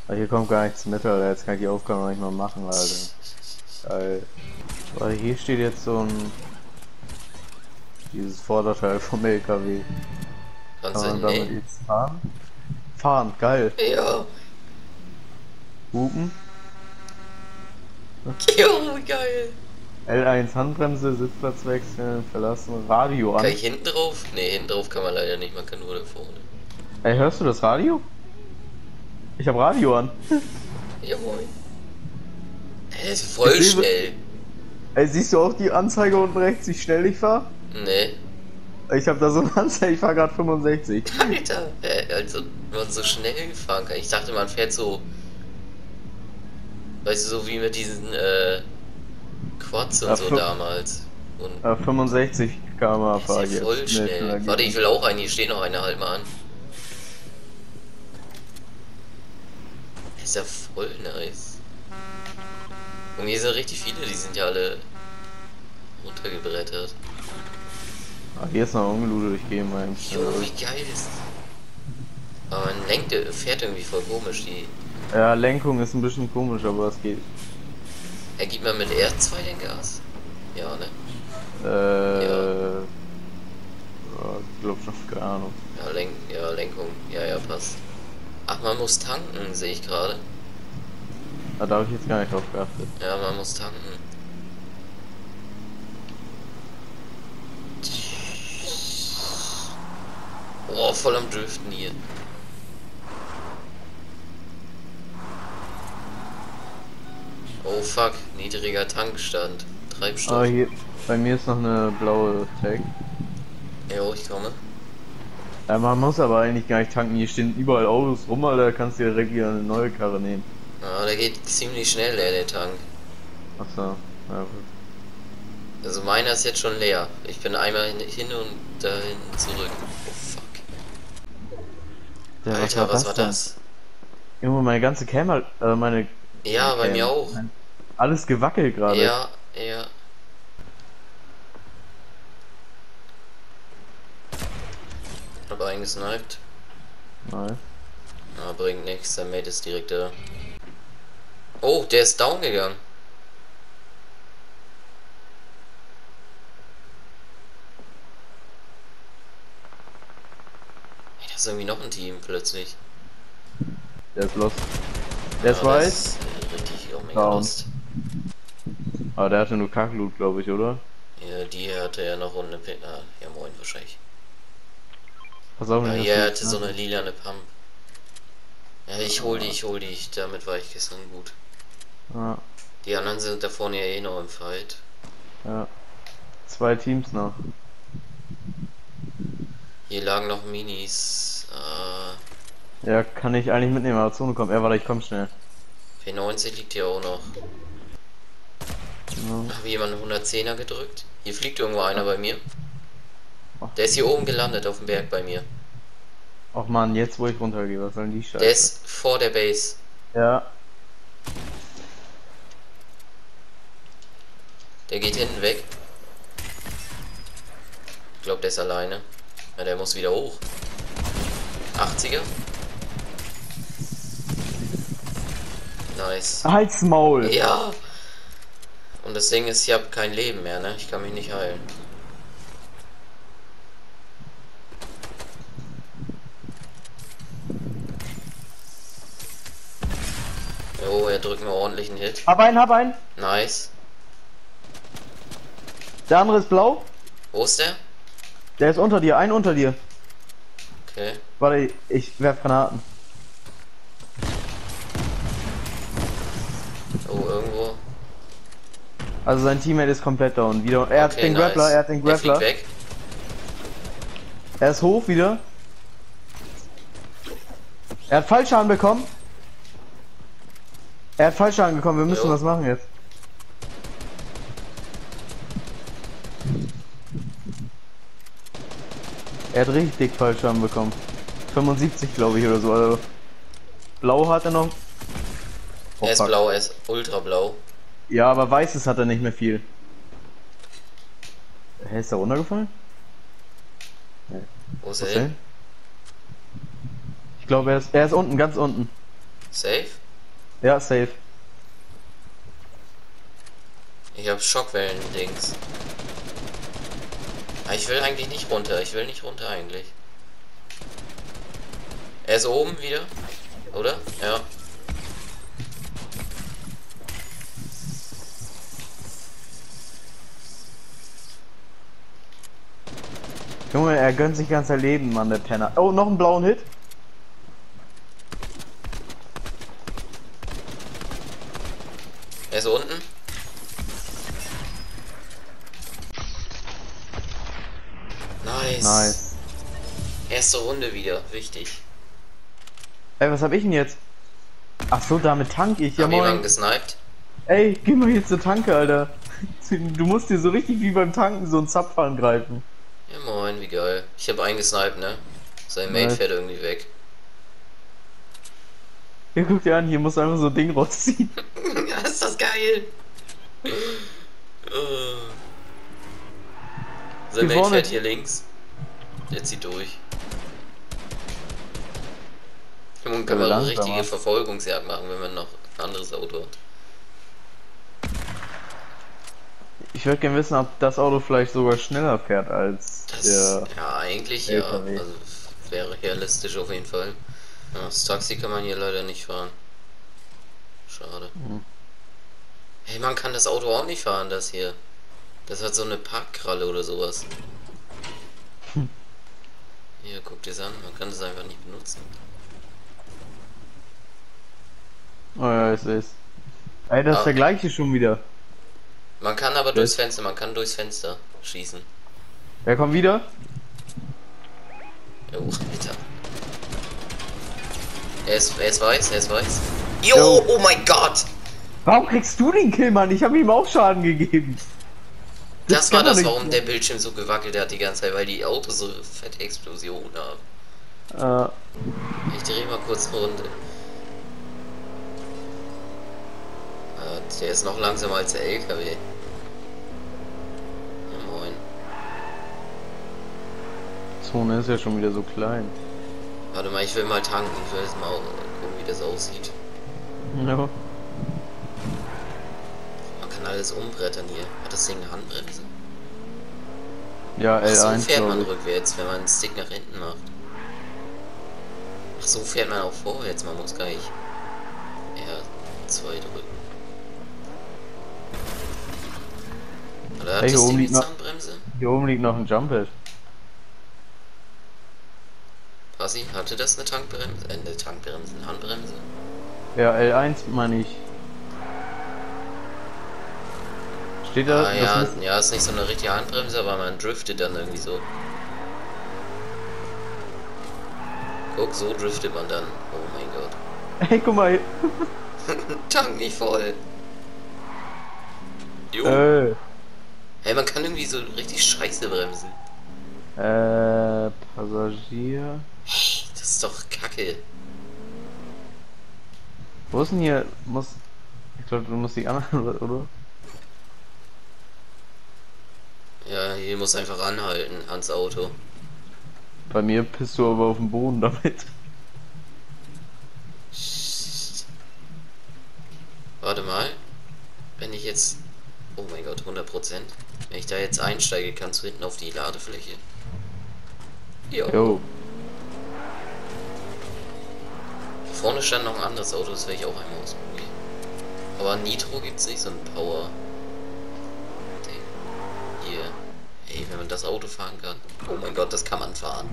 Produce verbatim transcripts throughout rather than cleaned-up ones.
Aber hier kommt gar nichts mit, Alter. Jetzt kann ich die Aufgabe noch nicht mal machen, Alter. Geil. Weil hier steht jetzt so ein... Dieses Vorderteil vom L K W. Kann Kannst du man damit nehmen? jetzt fahren? Fahren, geil. Ja. Hupen. Jo, geil. L eins Handbremse, Sitzplatz wechseln, verlassen, Radio Kann an. ich hinten drauf? Ne, hinten drauf kann man leider nicht, man kann nur da vorne. Ey, hörst du das Radio? Ich hab Radio an. Ja, moin. Er ist voll Ich seh- schnell. Ey, siehst du auch die Anzeige unten rechts, wie schnell ich fahr? Ne. Ich hab da so eine Anzeige, ich fahr grad fünfundsechzig. Alter. Äh, also, wenn man so schnell fahren kann. Ich dachte, man fährt so. Weißt du, so wie mit diesen, äh. Quads und Ja, so fün- damals. Und äh, fünfundsechzig Kilometer pro Stunde ist fahr ja ich jetzt. voll Nee, schnell. schneller geht Warte, ich nicht. will auch einen. Hier steht noch einer, halt mal an. Ist ja voll nice. Und hier sind richtig viele, die sind ja alle runtergebrettert. Ah, hier ist noch ungelootet, ich gehe mal im Jo, wie geil ist. Aber man lenkt, fährt irgendwie voll komisch. Die. Ja, Lenkung ist ein bisschen komisch, aber es geht. Er gibt man mit R zwei den Gas? Ja, ne? Äh. Ja. Ja, ich glaub schon, keine Ahnung. Ja, Lenk, ja, Lenkung. Ja, ja, passt. Ach, man muss tanken, sehe ich gerade. Ah, da habe ich jetzt gar nicht drauf geachtet. Ja, man muss tanken. Boah, voll am Driften hier. Oh fuck, niedriger Tankstand. Treibstoff. Ah, hier, bei mir ist noch eine blaue Tag. Jo, ich komme. Ja, man muss aber eigentlich gar nicht tanken, hier stehen überall Autos rum, Alter, da kannst du direkt wieder eine neue Karre nehmen. Ah, der geht ziemlich schnell, der, der Tank. Achso, ja gut. Also meiner ist jetzt schon leer. Ich bin einmal hin, hin und dahin zurück. Oh fuck. Ja, Alter, was war denn? das? Junge, meine ganze Cam, äh, meine... Ja, bei Cam, mir auch. mein- Alles gewackelt gerade. Ja, ja. Hab eingesniped. Nice. Ah, bringt nichts, der Mate ist direkt da. Oh, der ist down gegangen. Hey, da ist irgendwie noch ein Team plötzlich. Der ist lost. Der ist Ah, weiß. das ist, äh, richtig, oh mein Down. Gott. Aber der hatte nur Kackloot, glaube ich, oder? Ja, die hatte ja noch eine P ah, ja moin wahrscheinlich. Pass auf, Ja, wenn hier das hatte so eine lilane Pump. Ja, ich hol die, ich hol die. Ich, damit war ich gestern gut. Ja, Die anderen sind da vorne ja eh noch im Fight. ja. Zwei Teams noch. Hier lagen noch Minis. Äh, Ja, kann ich eigentlich mitnehmen, aber Zone kommt. Ja, warte, ich komm schnell. P neunzig liegt hier auch noch. Ja. Habe jemand einen hundertzehner gedrückt? Hier fliegt irgendwo einer bei mir. Der ist hier oben gelandet auf dem Berg bei mir. Och man, jetzt wo ich runtergehe, was soll denn die Scheiße? Der ist vor der Base. Ja, Der geht hinten weg. Ich glaube, der ist alleine. Ja, der muss wieder hoch. achtziger. Nice. halt's Maul! Ja. Und das Ding ist, ich habe kein Leben mehr, ne? Ich kann mich nicht heilen. Jo, er drückt mir ordentlich einen Hit. Hab einen, hab einen! Nice. Der andere ist blau. Wo ist der? Der ist unter dir, ein unter dir. Okay. Warte, ich werf Granaten. Oh, irgendwo. Also sein Teammate ist komplett down. Wieder. Er hat Okay, den nice. Grappler, er hat den Er fliegt Grappler. weg. Er ist hoch wieder. Er hat Fallschaden bekommen. Er hat Fallschaden bekommen, wir müssen Jo. was machen jetzt. Er hat richtig Fallschaden bekommen. fünfundsiebzig glaube ich oder so. Also blau hat er noch. Oh, Er ist fuck. blau, er ist ultra blau. Ja, aber weißes hat er nicht mehr viel. Hä, ist er runtergefallen? Wo ist Was er hin? denn? Ich glaube, er ist, er ist unten, ganz unten. Safe? Ja, safe. Ich hab Schockwellen-Dings. Ah, ich will eigentlich nicht runter. Ich will nicht runter eigentlich. Er ist oben wieder. Oder? Ja. Junge, er gönnt sich ganz sein Leben, Mann, der Penner. Oh, noch einen blauen Hit. Er ist unten. Nice. Nice. Erste Runde wieder. Wichtig. Ey, was hab ich denn jetzt? Ach so, damit tank ich. Ja, Haben jemanden moin. gesniped? Ey, geh mal jetzt zur Tanke, Alter. Du musst dir so richtig wie beim Tanken so einen Zapf angreifen. Ja moin, wie geil. Ich habe einen gesniped, ne? Sein Mate Nice. fährt irgendwie weg. Hier, guck dir an, hier musst du einfach so ein Ding rausziehen. Ja, ist das geil! Uh. Sein Hier Mate vorne. fährt hier links. Der zieht durch. Nun kann Ja, man eine langsamer. richtige Verfolgungsjagd machen, wenn man noch ein anderes Auto hat. Ich würde gerne wissen, ob das Auto vielleicht sogar schneller fährt als Das, der ja, eigentlich L ja. K W. Also wäre realistisch auf jeden Fall. Ja, das Taxi kann man hier leider nicht fahren. Schade. Mhm. Hey, man kann das Auto auch nicht fahren, das hier. Das hat so eine Parkkralle oder sowas. Hm. Hier, guck dir's an, man kann das einfach nicht benutzen. Oh ja, ich seh's. Ey, das Ah. ist der gleiche schon wieder. Man kann aber Das- durchs Fenster, man kann durchs Fenster schießen. Wer kommt wieder? Jo, Alter. Er ist, er ist weiß, er ist weiß. Jo. Jo, oh mein Gott! Warum kriegst du den Kill, Mann? Ich habe ihm auch Schaden gegeben. Das war kann doch das, nicht warum sein. der Bildschirm so gewackelt hat die ganze Zeit, weil die Autos so fette Explosionen haben. Äh, Ich drehe mal kurz eine Runde. Äh, der ist noch langsamer als der L K W. Ja, moin. Zone ist ja schon wieder so klein. Warte mal, ich will mal tanken. Ich will jetzt mal gucken, wie das aussieht. Ja. Man kann alles umbrettern hier. Hat das Ding eine Handbremse? Ja, Ach, so L eins. fährt man glaub ich. rückwärts, wenn man den Stick nach hinten macht. Ach, so fährt man auch vorwärts. Man muss gar nicht R zwei drücken. Oder hat Hey, hier das oben Ding die liegt noch- Zahnbremse? Hier oben liegt noch ein Jumphead. Passi, hatte das eine Tankbremse? Äh, eine Tankbremse, eine Handbremse? Ja, L eins meine ich. Steht da? Ah das ja, müsste- ja, ist nicht so eine richtige Handbremse, aber man driftet dann irgendwie so. Guck, so driftet man dann. Oh mein Gott. Hey, guck mal. Tank nicht voll. Jo. Äh, Hey, man kann irgendwie so richtig scheiße bremsen. äh, Passagier. Das ist doch kacke. Wo ist denn hier? Muss. Ich glaube, du musst die anderen, oder? Ja, hier muss einfach anhalten ans Auto. Bei mir pisst du aber auf den Boden damit. Warte mal. Wenn ich jetzt... Oh mein Gott, hundert Prozent. Wenn ich da jetzt einsteige, kannst du hinten auf die Ladefläche. Jo. Jo. Vorne stand noch ein anderes Auto, das werde ich auch einmal ausprobieren. Aber Nitro gibt's nicht, so ein Power. Ding. Hier. Ey, wenn man das Auto fahren kann. Oh mein Gott, das kann man fahren.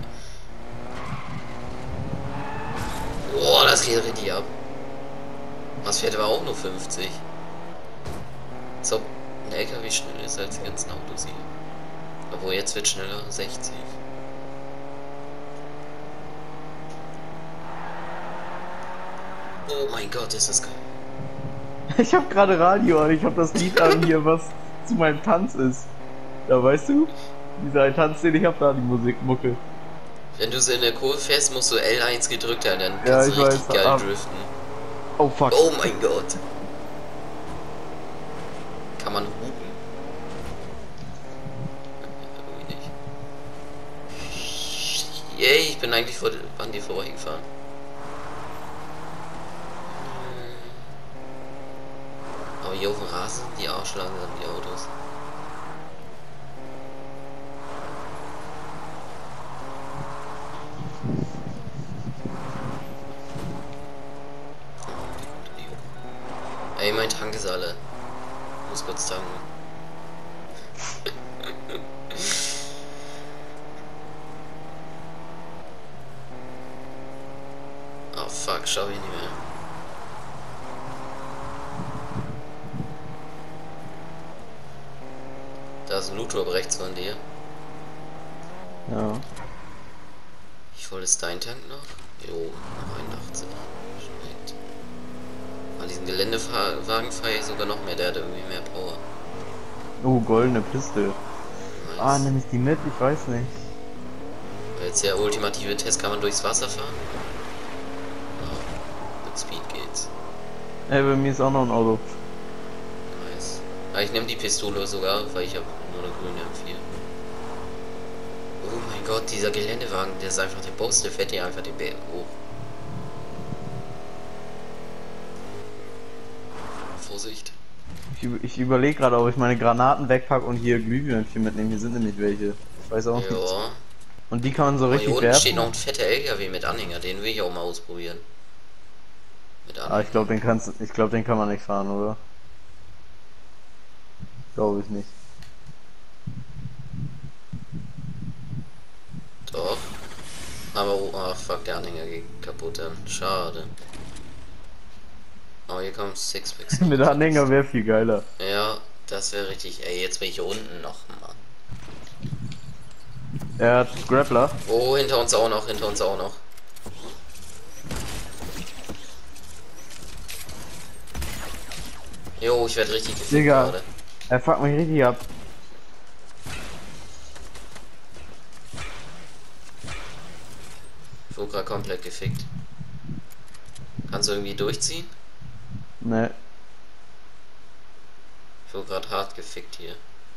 Boah, das geht richtig ab. Was fährt aber auch nur fünfzig? Als ob ein L K W schneller ist als die ganzen Autos hier. Obwohl jetzt wird schneller sechzig. Oh mein Gott, ist das geil. Ich habe gerade Radio an, ich habe das Lied an hier, was zu meinem Tanz ist. Da weißt du? Dieser ein Tanz, den ich hab, da die Musikmucke. Wenn du so in der Kurve fährst, musst du L eins gedrückt halten, dann Ja, kannst ich du richtig weiß, geil ah. driften. Oh fuck. Oh mein Gott. Kann man hupen? Irgendwie nicht. Yay, ich bin eigentlich vor, an dir vorbeigefahren. hier auf dem Rasen, die Arschlagen an die Autos. Ey, mein Tank ist alle. Ich muss kurz tanken. Oh fuck, schau ich nicht mehr. Da ist ein Loot-Drop rechts von dir. Ja. Ich voll ist dein Tank noch? Jo, noch einundachtzig. Schmeckt. An diesen Geländewagen fahre ich sogar noch mehr, der hat irgendwie mehr Power. Oh, goldene Piste. Nice. Ah, nimm ich die mit? Ich weiß nicht. Jetzt der ultimative Test, kann man durchs Wasser fahren? Oh, mit Speed geht's. Ey, bei mir ist auch noch ein Auto. Nice. Aber ich nehme die Pistole sogar, weil ich habe nur eine grüne M vier. Oh mein Gott, dieser Geländewagen, der ist einfach der Boss, der fährt hier einfach den Berg hoch. Vorsicht. Ich, ich überlege gerade, ob ich meine Granaten wegpacke und hier Glühwürmchen mitnehme. Hier sind nämlich welche. Ich weiß auch nicht. Ja. Und die kann man so Aber richtig hier unten werfen. steht noch ein fetter L K W mit Anhänger, den will ich auch mal ausprobieren. Mit Anhänger. Ah, ich glaube, den kannst, ich glaube, den kann man nicht fahren, oder? Glaube ich nicht. Doch. Aber, oh, ah, fuck, der Anhänger geht kaputt dann. Schade. Aber hier kommt Sixpacks. Mit Anhänger wäre viel geiler. Ja, das wäre richtig. Ey, jetzt bin ich hier unten noch, Mann. Er hat Grappler. Oh, hinter uns auch noch, hinter uns auch noch. Jo, ich werde richtig gefickt Digga. gerade. Er fuckt mich richtig ab. Ich wurde gerade komplett gefickt. Kannst du irgendwie durchziehen? Ne. Ich wurde gerade hart gefickt hier.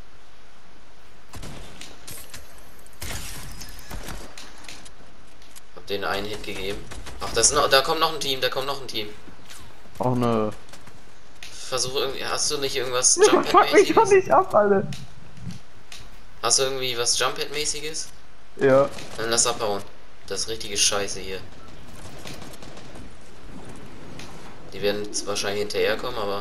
Hab den einen Hit gegeben. Ach, das ist noch, da kommt noch ein Team, da kommt noch ein Team. Auch eine. Versuch irgendwie, hast du nicht irgendwas Fuck mich doch Jumppad-mäßiges? nicht ab, alle. Hast du irgendwie was Jumppad-mäßiges? Ja. Dann lass abhauen. Das ist richtige Scheiße hier. Die werden jetzt wahrscheinlich hinterherkommen, aber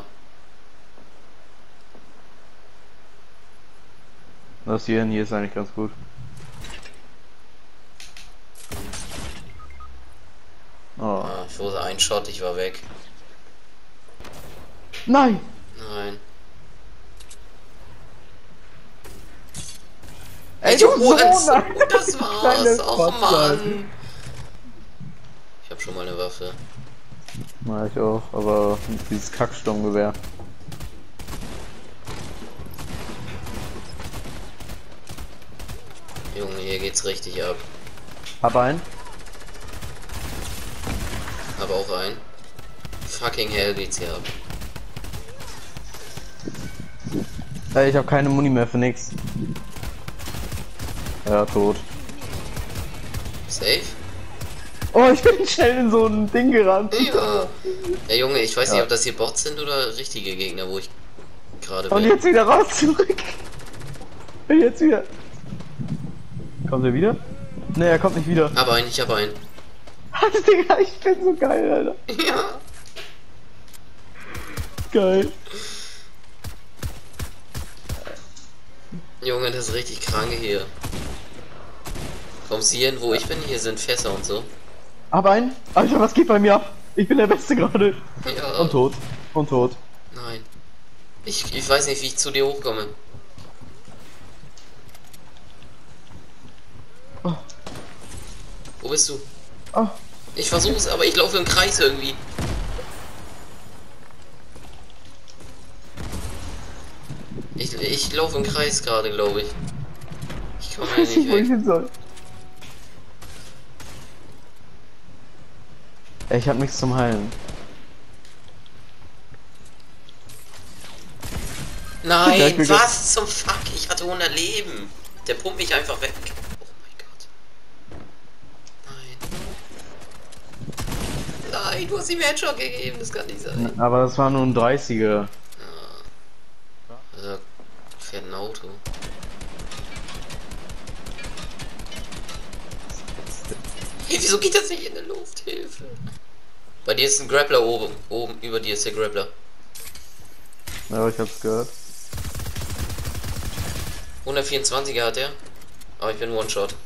Das hier, hier ist eigentlich ganz gut. Oh. ah, ich wurde ein Shot, ich war weg. Nein! Nein. Ey, du du Hurensohn, Sohn! das war's. Kleines Och Fotze. Mann. Ich hab schon mal eine Waffe. Na, ich auch, aber dieses Kacksturmgewehr. Junge, hier geht's richtig ab. Hab einen. Aber auch ein. Fucking hell geht's hier ab. Ey, ich hab keine Muni mehr für nix. Ja, tot. Safe? Oh, ich bin schnell in so ein Ding gerannt. Ja. Ja, Junge, ich weiß Ja. nicht, ob das hier Bots sind oder richtige Gegner, wo ich gerade Und bin. jetzt wieder raus zurück. Und jetzt wieder. Kommt er wieder? Ne, er kommt nicht wieder. Aber einen, ich habe einen. Digga, ich bin so geil, Alter. Ja. Geil. Junge, das ist richtig kranke hier. Kommst du hier hin, wo ich bin? Hier sind Fässer und so. Hab einen. Alter, was geht bei mir ab? Ich bin der Beste gerade. Ja. Und tot. Und tot. Nein. Ich, ich weiß nicht, wie ich zu dir hochkomme. Oh. Wo bist du? Oh. Ich versuch's, aber ich laufe im Kreis irgendwie. Ich, ich laufe im Kreis gerade, glaube ich. Ich komme Ich hier weiß nicht, nicht wo ich weg. hin soll. Ey, ich hab nichts zum Heilen. Ja, ich Nein, bin was zum Fuck? Ich hatte hundert Leben. Der pumpt mich einfach weg. Oh mein Gott. Nein. Nein, du hast ihm Headshot gegeben. Das kann nicht sein. Aber das war nur ein dreißiger. Ja. fährt ein Auto. Hey, wieso geht das nicht in der Luft? Hilfe. Bei dir ist ein Grappler oben. Oben über dir ist der Grappler. Ja, ich hab's gehört. hundertvierundzwanziger hat er. Aber ich bin One-Shot.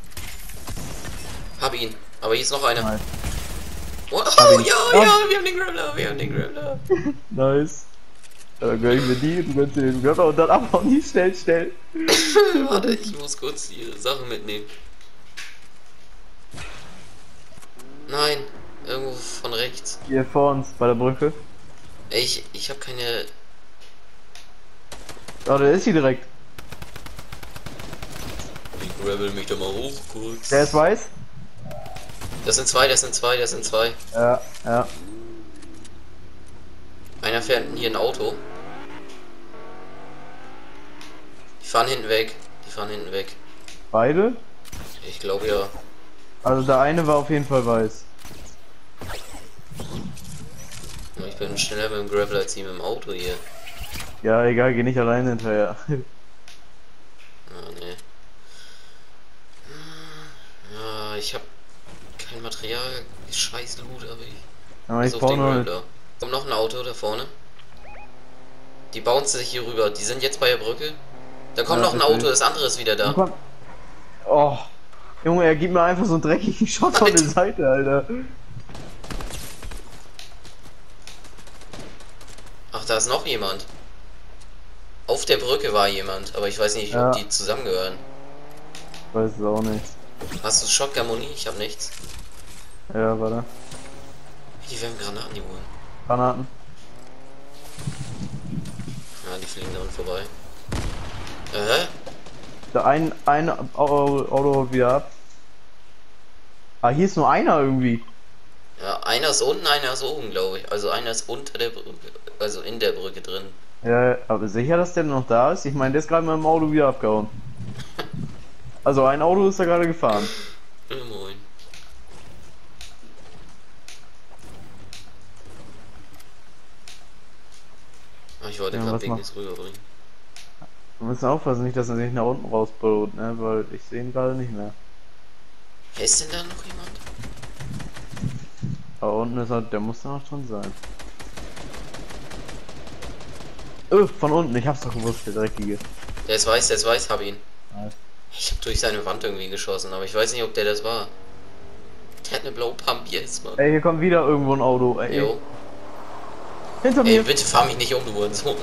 Hab ihn. Aber hier ist noch einer. Nice. Oh, Hab oh ihn. ja, Oh. ja, wir haben den Grappler, wir haben den Grappler. Nice. Dann gönn ich mir die, du gönnst dir den Grappler und dann abhauen, die schnell, schnell. Warte, ich muss kurz die Sachen mitnehmen. Nein, irgendwo von rechts. Hier vor uns, bei der Brücke. Ey, ich, ich habe keine... Oh, der ist hier direkt. Ich grabbel mich da mal hoch kurz. Der ist weiß? Das sind zwei, das sind zwei, das sind zwei. Ja, ja. Einer fährt hier ein Auto. Die fahren hinten weg. Die fahren hinten weg. Beide? Ich glaube ja. Also der eine war auf jeden Fall weiß. Ich bin schneller mit dem Grappler als ihm im Auto hier. Ja, egal, geh nicht alleine hinterher. Ah, nee. Ja, ich hab kein Material. Scheiß Loot, aber ich... Aber ich Also auf brauch den nur... Grappler. Kommt noch ein Auto da vorne. Die bouncen sich hier rüber. Die sind jetzt bei der Brücke. Da kommt Ja, noch ein richtig. Auto, das andere ist wieder da. Komm. Oh. Junge, er gibt mir einfach so einen dreckigen Shot von der Seite, Alter. Ach, da ist noch jemand. Auf der Brücke war jemand, aber ich weiß nicht, Ja. ob die zusammengehören. Ich weiß es auch nicht. Hast du Shotgun-Muni? Ich hab nichts. Ja, warte. Die werden Granaten, die holen. Granaten. Ja, die fliegen da unten vorbei. Äh? Der ein, ein Auto, Auto wieder ab. Ah, hier ist nur einer irgendwie. Ja, einer ist unten, einer ist oben, glaube ich. Also einer ist unter der Brücke, also in der Brücke drin. Ja, aber sicher, dass der noch da ist? Ich meine, der ist gerade mit dem Auto wieder abgehauen. Also ein Auto ist da gerade gefahren. Ja, moin. Ah, ich wollte Ja, gerade was wegen macht- des rüberbringen. Wir müssen aufpassen, nicht, dass er sich nach unten rausbaut, ne? Weil ich sehe ihn gerade nicht mehr. Wer ist denn da noch jemand? Da unten ist er, der muss da noch drin sein. Oh, von unten, ich hab's doch gewusst, der dreckige. Der ist weiß, der ist weiß, hab ihn. Nice. Ich hab durch seine Wand irgendwie geschossen, aber ich weiß nicht, ob der das war. Der hat eine blaue Pump jetzt, Mann. Ey, hier kommt wieder irgendwo ein Auto, ey. Jo. Hinter Ey, mir. bitte fahr mich nicht um, du Hurensohn.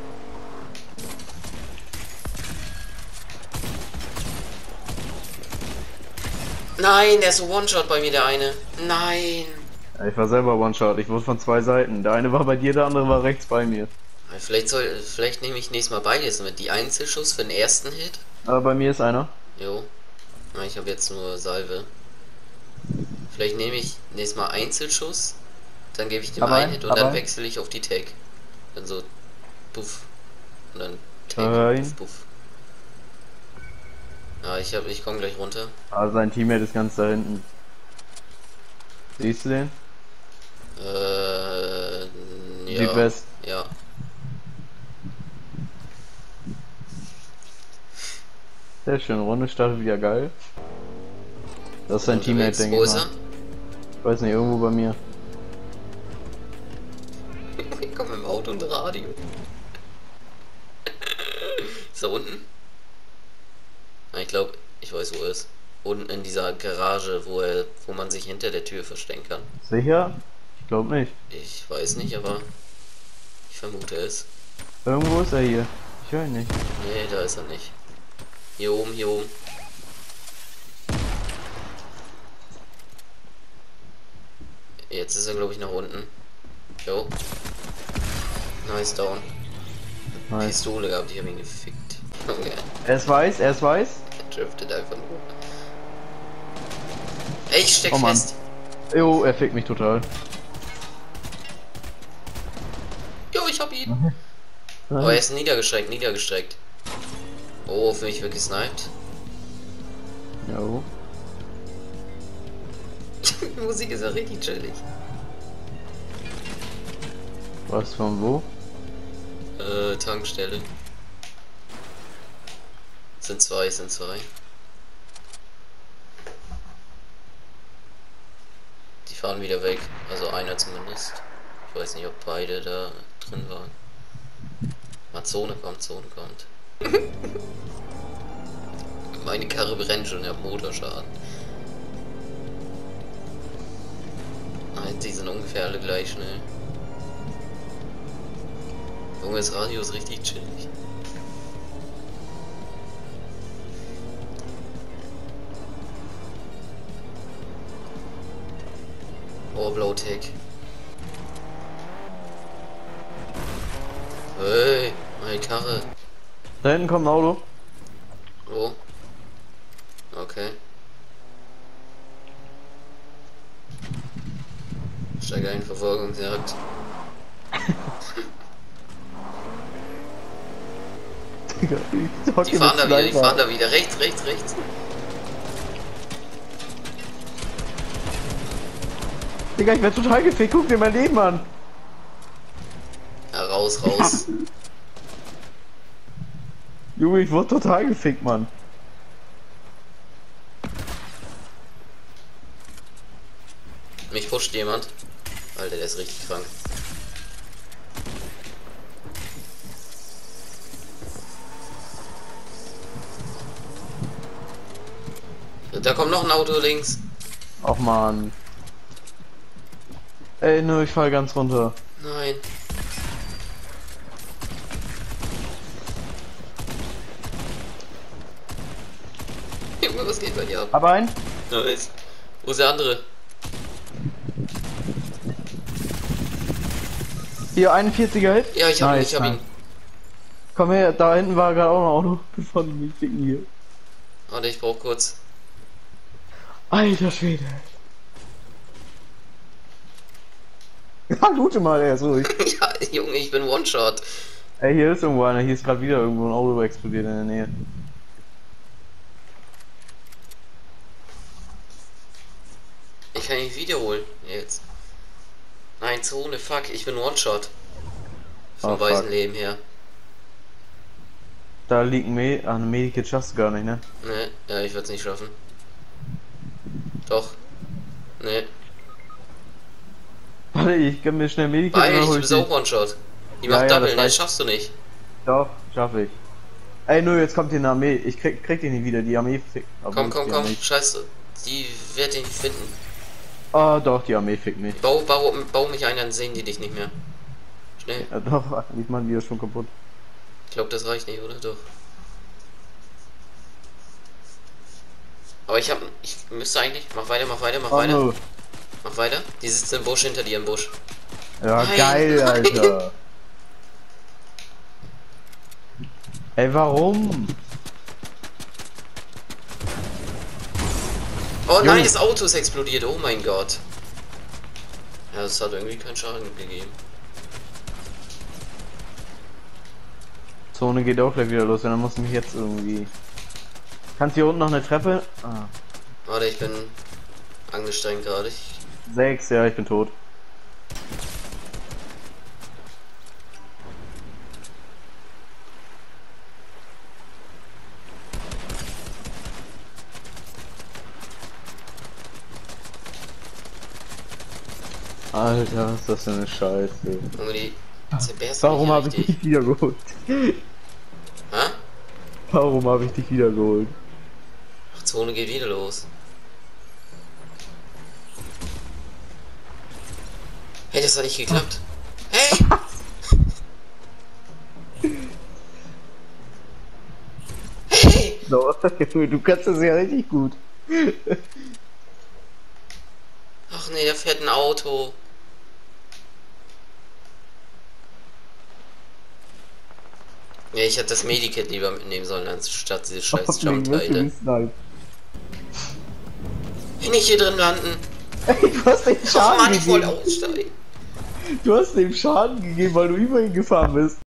Nein, der ist so One-Shot bei mir, der eine. Nein. Ja, ich war selber One-Shot, ich wurde von zwei Seiten. Der eine war bei dir, der andere war rechts bei mir. Vielleicht soll, vielleicht nehme ich nächstes Mal beides mit. Die Einzelschuss für den ersten Hit. Aber bei mir ist einer. Jo. Na, ich habe jetzt nur Salve. Vielleicht nehme ich nächstes Mal Einzelschuss. Dann gebe ich dem Aber- einen Hit und aber- dann wechsle ich auf die Tag. Dann so puff. Und dann Tag, Nein. puff, puff. Ja, ich hab, ich komme gleich runter. Also sein Teammate ist ganz da hinten. Siehst du den? Äh, ja. Südwest. Ja. Sehr schön, Runde startet wieder geil. Das ist sein Teammate, Unterwegs. denke Wo ich ist mal. er? Ich weiß nicht, irgendwo bei mir. Ich komme im Auto und Radio. Ist er unten? Ah, ich glaube, ich weiß, wo er ist. Unten in dieser Garage, wo er, wo man sich hinter der Tür verstecken kann. Sicher? Ich glaube nicht. Ich weiß nicht, aber ich vermute es. Irgendwo ist er hier. Ich höre ihn nicht. Nee, da ist er nicht. Hier oben, hier oben. Jetzt ist er, glaube ich, nach unten. Jo. Nice down. Nice. Pistole gehabt, ich habe ihn gefickt. Okay. Er ist weiß, er ist weiß. Er driftet einfach nur. Ey, ich steck Oh Mann. fest. Jo, er fickt mich total. Jo, ich hab ihn. Oh, er ist niedergestreckt, niedergestreckt. Oh, für mich wird gesniped. Jo. Die Musik ist ja richtig chillig. Was von wo? Äh, Tankstelle. Sind zwei, sind zwei. Die fahren wieder weg. Also einer zumindest. Ich weiß nicht, ob beide da drin waren. Mal Zone kommt, Zone kommt. Meine Karre brennt schon, ich hab Motorschaden. Nein, die sind ungefähr alle gleich schnell. Junge, das Radio ist richtig chillig. Oh, Blowtech. Hey, meine Karre. Da hinten kommt ein Auto. Oh. Okay. Steig ein, Verfolgungsjagd. Digga, ich hocke Die fahren da mit wieder, die Sniper. fahren da wieder. Rechts, rechts, rechts. Digga, ich werd total gefickt. Guck dir mein Leben an. Ja, raus, raus. Junge, ich wurde total gefickt, Mann. Mich pusht jemand. Alter, der ist richtig krank. Da kommt noch ein Auto links. Ach man. Ey, nur ich fall ganz runter. Nein. Junge, was geht bei dir ab? Aber ein? Nice. Wo ist der andere? Hier, einundvierziger Hit. Ja, ich hab ihn, Nice, ich hab ihn. nice. Komm her, da hinten war gerade auch ein Auto. Bevor die mich ficken hier. Warte, ich brauch kurz. Alter Schwede. Ja, loote mal, er ist ruhig. Ja, Junge, ich bin One-Shot. Ey, hier ist irgendwo einer. Hier ist gerade wieder irgendwo ein Auto explodiert in der Nähe. Ich kann nicht wiederholen. Jetzt. Nein, Zone, fuck, ich bin One-Shot. Vom Oh, weißen fuck. Leben her. Da liegt ein Me ah, eine Medikit schaffst du gar nicht, ne? Ne, ja, ich werde es nicht schaffen. Doch. Ne. Warte, ich gönn mir schnell Medikit Weil und dann ich hol bist die- auch One-Shot. Die Ja, macht ja, Double, das ne, reicht. schaffst du nicht. Doch, schaff ich. Ey, nur jetzt kommt hier eine Armee. Ich krieg, krieg den nicht wieder. Die Armee fickt. Aber Komm, komm, die komm, Armee- scheiße. Die wird dich nicht finden. Ah, doch, die Armee fickt mich. Bau, bau, bau mich ein, dann sehen die dich nicht mehr. Schnell. Ja, doch, ich meine, die ist schon kaputt. Ich glaube, das reicht nicht, oder? Doch. Aber ich hab. Ich müsste eigentlich. Mach weiter, mach weiter, mach Oh, weiter. no. Mach weiter. Die sitzt im Busch hinter dir im Busch. Ja, Nein, geil, nein. Alter. Ey, warum? Oh Junge. nein, das Auto ist explodiert. Oh mein Gott. Ja, das hat irgendwie keinen Schaden gegeben. Zone geht auch gleich wieder los, dann muss ich mich jetzt irgendwie. Kannst hier unten noch eine Treppe? Ah. Warte, ich bin angestrengt gerade. Ich Sechs, ja, ich bin tot. Alter, ist das für eine Scheiße. Junge, die zerbersten Warum mich habe ich richtig. dich wiedergeholt? Hä? Warum habe ich dich wiedergeholt? Ach, Zone geht wieder los. Hey, das hat nicht geklappt. Hey! Hey! No, du kannst das ja richtig gut. Ach nee, da fährt ein Auto. Ja, ich hätte das Medikit lieber mitnehmen sollen, anstatt diese scheiß Hoffentlich wirst du Jump-Teile. gesniped. Nicht hier drin landen. Ey, du hast dem Oh Schaden Mann, ich wollte gegeben. aussteigen. Du hast dem Schaden gegeben, weil du über ihn gefahren bist.